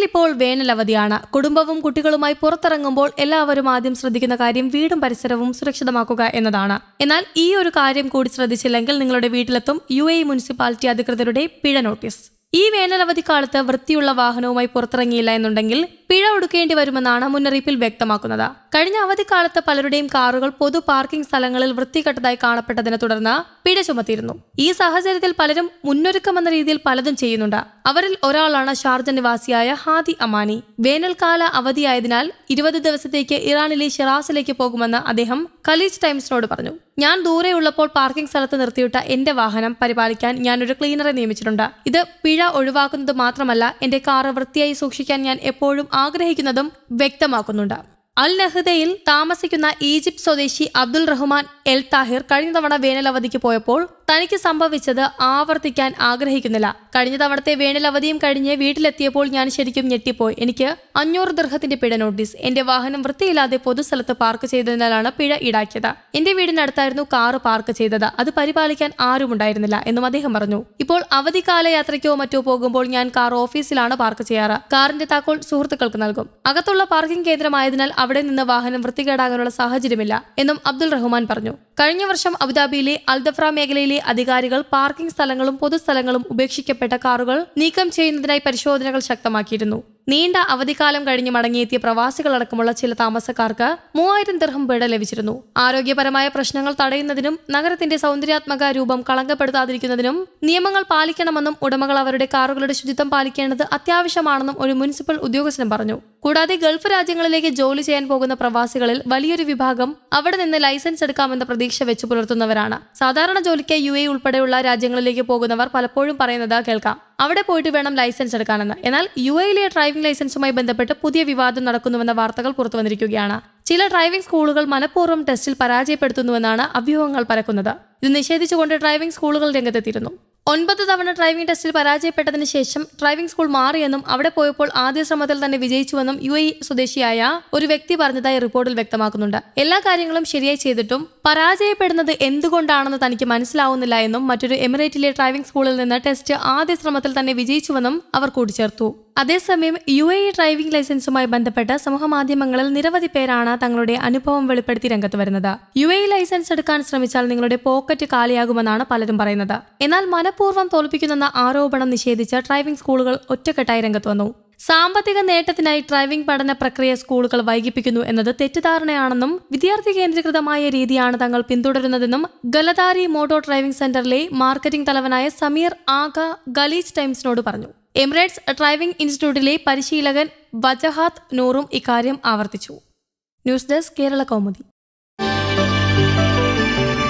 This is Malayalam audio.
ഇപ്പോൾ വേനലവധിയാണ്. കുടുംബവും കുട്ടികളുമായി പുറത്തിറങ്ങുമ്പോൾ എല്ലാവരും ആദ്യം ശ്രദ്ധിക്കുന്ന കാര്യം വീടും പരിസരവും സുരക്ഷിതമാക്കുക എന്നതാണ്. എന്നാൽ ഈ ഒരു കാര്യം കൂടി ശ്രദ്ധിച്ചില്ലെങ്കിൽ നിങ്ങളുടെ വീട്ടിലെത്തും UAE മുനിസിപ്പാലിറ്റി അധികൃതരുടെ പിഴ നോട്ടീസ്. ഈ വേനലവധിക്കാലത്ത് വൃത്തിയുള്ള വാഹനവുമായി പുറത്തിറങ്ങിയില്ല എന്നുണ്ടെങ്കിൽ പിഴ ഒടുക്കേണ്ടി വരുമെന്നാണ് മുന്നറിയിപ്പിൽ വ്യക്തമാക്കുന്നത്. കഴിഞ്ഞ അവധിക്കാലത്ത് പലരുടെയും കാറുകൾ പൊതു പാർക്കിംഗ് സ്ഥലങ്ങളിൽ വൃത്തികെട്ടതായി കാണപ്പെട്ടതിനെ തുടർന്ന് പിഴ ചുമത്തിയിരുന്നു. ഈ സാഹചര്യത്തിൽ പലരും മുന്നൊരുക്കമെന്ന രീതിയിൽ പലതും ചെയ്യുന്നുണ്ട്. അവരിൽ ഒരാളാണ് ഷാർജ നിവാസിയായ ഹാദി അമാനി. വേനൽക്കാല അവധിയായതിനാൽ 20 ദിവസത്തേക്ക് ഇറാനിലെ ഷിറാസിലേക്ക് പോകുമെന്ന് അദ്ദേഹം ഖലീജ് ടൈംസിനോട് പറഞ്ഞു. ഞാൻ ദൂരെയുള്ളപ്പോൾ പാർക്കിംഗ് സ്ഥലത്ത് നിർത്തിയിട്ട എന്റെ വാഹനം പരിപാലിക്കാൻ ഞാൻ ഒരു ക്ലീനറെ നിയമിച്ചിട്ടുണ്ട്. ഇത് പിഴ ഒഴിവാക്കുന്നത് മാത്രമല്ല, എന്റെ കാറ് വൃത്തിയായി സൂക്ഷിക്കാൻ ഞാൻ എപ്പോഴും ആഗ്രഹിക്കുന്നതും വ്യക്തമാക്കുന്നുണ്ട്. അൽ നഹ്ദയിൽ താമസിക്കുന്ന ഈജിപ്ത് സ്വദേശി അബ്ദുൾ റഹ്മാൻ എൽ താഹിർ കഴിഞ്ഞ തവണ വേനലവധിക്ക് പോയപ്പോൾ തനിക്ക് സംഭവിച്ചത് ആവർത്തിക്കാൻ ആഗ്രഹിക്കുന്നില്ല. കഴിഞ്ഞ തവണത്തെ വേനലവധിയും കഴിഞ്ഞ് വീട്ടിലെത്തിയപ്പോൾ ഞാൻ ശരിക്കും ഞെട്ടിപ്പോയി. എനിക്ക് 500 ദിർഹത്തിന്റെ പിഴ നോട്ടീസ്. എന്റെ വാഹനം വൃത്തിയില്ലാതെ പൊതുസ്ഥലത്ത് പാർക്ക് ചെയ്തതിനാലാണ് പിഴ ഈടാക്കിയത്. എന്റെ വീടിനടുത്തായിരുന്നു കാറ് പാർക്ക് ചെയ്തത്. അത് പരിപാലിക്കാൻ ആരുമുണ്ടായിരുന്നില്ല എന്നും അദ്ദേഹം പറഞ്ഞു. ഇപ്പോൾ അവധിക്കാല യാത്രയ്ക്കോ മറ്റോ പോകുമ്പോൾ ഞാൻ കാർ ഓഫീസിലാണ് പാർക്ക് ചെയ്യാറ്. കാറിന്റെ താക്കോൽ സുഹൃത്തുക്കൾക്ക് നൽകും. അകത്തുള്ള പാർക്കിംഗ് കേന്ദ്രമായതിനാൽ അവിടെ നിന്ന് വാഹനം വൃത്തികേടാകാനുള്ള സാഹചര്യമില്ല എന്നും അബ്ദുൾ റഹ്മാൻ പറഞ്ഞു. കഴിഞ്ഞ വർഷം അബുദാബിയിലെ അൽദഫ്ര മേഖലയിലെ അധികാരികൾ പാർക്കിംഗ് സ്ഥലങ്ങളും പൊതുസ്ഥലങ്ങളും ഉപേക്ഷിക്കപ്പെട്ട കാറുകൾ നീക്കം ചെയ്യുന്നതിനായി പരിശോധനകൾ ശക്തമാക്കിയിരുന്നു. നീണ്ട അവധിക്കാലം കഴിഞ്ഞ് മടങ്ങിയെത്തിയ പ്രവാസികളടക്കമുള്ള ചില താമസക്കാർക്ക് 3000 ദിർഹം പിഴ ലഭിച്ചിരുന്നു. ആരോഗ്യപരമായ പ്രശ്നങ്ങൾ തടയുന്നതിനും നഗരത്തിന്റെ സൗന്ദര്യാത്മക രൂപം കളങ്കപ്പെടുത്താതിരിക്കുന്നതിനും നിയമങ്ങൾ പാലിക്കണമെന്നും ഉടമകൾ അവരുടെ കാറുകളുടെ ശുചിത്വം പാലിക്കേണ്ടത് അത്യാവശ്യമാണെന്നും ഒരു മുനിസിപ്പൽ ഉദ്യോഗസ്ഥൻ പറഞ്ഞു. കൂടാതെ ഗൾഫ് രാജ്യങ്ങളിലേക്ക് ജോലി ചെയ്യാൻ പോകുന്ന പ്രവാസികളിൽ വലിയൊരു വിഭാഗം അവിടെ നിന്ന് ലൈസൻസ് എടുക്കാമെന്ന പ്രതീക്ഷ വെച്ചു പുലർത്തുന്നവരാണ്. സാധാരണ ജോലിക്ക് UAE ഉൾപ്പെടെയുള്ള രാജ്യങ്ങളിലേക്ക് പോകുന്നവർ പലപ്പോഴും പറയുന്നത് കേൾക്കാം, അവിടെ പോയിട്ട് വേണം ലൈസൻസ് എടുക്കാനെന്ന്. എന്നാൽ UAEയിലെ ഡ്രൈവിംഗ് ലൈസൻസുമായി ബന്ധപ്പെട്ട് പുതിയ വിവാദം നടക്കുന്നുവെന്ന വാർത്തകൾ പുറത്തു വന്നിരിക്കുകയാണ്. ചില ഡ്രൈവിംഗ് സ്കൂളുകൾ മനഃപൂർവ്വം ടെസ്റ്റിൽ പരാജയപ്പെടുത്തുന്നുവെന്നാണ് അഭ്യൂഹങ്ങൾ പരക്കുന്നത്. ഇത് നിഷേധിച്ചുകൊണ്ട് ഡ്രൈവിംഗ് സ്കൂളുകൾ രംഗത്തെത്തിയിരുന്നു. 9 തവണ ഡ്രൈവിംഗ് ടെസ്റ്റിൽ പരാജയപ്പെട്ടതിന് ശേഷം ഡ്രൈവിംഗ് സ്കൂൾ മാറിയെന്നും അവിടെ പോയപ്പോൾ ആദ്യ ശ്രമത്തിൽ തന്നെ വിജയിച്ചുവെന്നും UAE സ്വദേശിയായ ഒരു വ്യക്തി പറഞ്ഞതായി റിപ്പോർട്ടിൽ വ്യക്തമാക്കുന്നുണ്ട്. എല്ലാ കാര്യങ്ങളും ശരിയായി ചെയ്തിട്ടും പരാജയപ്പെടുന്നത് എന്തുകൊണ്ടാണെന്ന് തനിക്ക് മനസ്സിലാവുന്നില്ല എന്നും മറ്റൊരു എമിറേറ്റിലെ ഡ്രൈവിംഗ് സ്കൂളിൽ നിന്ന് ടെസ്റ്റ് ആദ്യ ശ്രമത്തിൽ തന്നെ വിജയിച്ചുവെന്നും അവർ കൂട്ടിച്ചേർത്തു. അതേസമയം UAE ഡ്രൈവിംഗ് ലൈസൻസുമായി ബന്ധപ്പെട്ട് സമൂഹമാധ്യമങ്ങളിൽ നിരവധി പേരാണ് തങ്ങളുടെ അനുഭവം വെളിപ്പെടുത്തി രംഗത്ത് വരുന്നത്. UAE ലൈസൻസ് എടുക്കാൻ ശ്രമിച്ചാൽ നിങ്ങളുടെ പോക്കറ്റ് കാലിയാകുമെന്നാണ് പലരും പറയുന്നത്. എന്നാൽ മനഃപൂർവ്വം തോൽപ്പിക്കുന്നെന്ന ആരോപണം നിഷേധിച്ച് ഡ്രൈവിംഗ് സ്കൂളുകൾ ഒറ്റക്കെട്ടായി രംഗത്ത് വന്നു. സാമ്പത്തിക നേട്ടത്തിനായി ഡ്രൈവിംഗ് പഠന പ്രക്രിയ സ്കൂളുകൾ വൈകിപ്പിക്കുന്നു എന്നത് തെറ്റിദ്ധാരണയാണെന്നും വിദ്യാർത്ഥി കേന്ദ്രീകൃതമായ രീതിയാണ് തങ്ങൾ പിന്തുടരുന്നതെന്നും ഗലദാരി മോട്ടോർ ഡ്രൈവിംഗ് സെന്ററിലെ മാർക്കറ്റിംഗ് തലവനായ സമീർ ആഗ ഖലീജ് ടൈംസിനോട് പറഞ്ഞു. എമിറേറ്റ്സ് ഡ്രൈവിംഗ് ഇൻസ്റ്റിറ്റ്യൂട്ടിലെ പരിശീലകൻ വജഹാത്ത് നൂറും ഇക്കാര്യം ആവർത്തിച്ചു. News desk Kerala Kaumudi.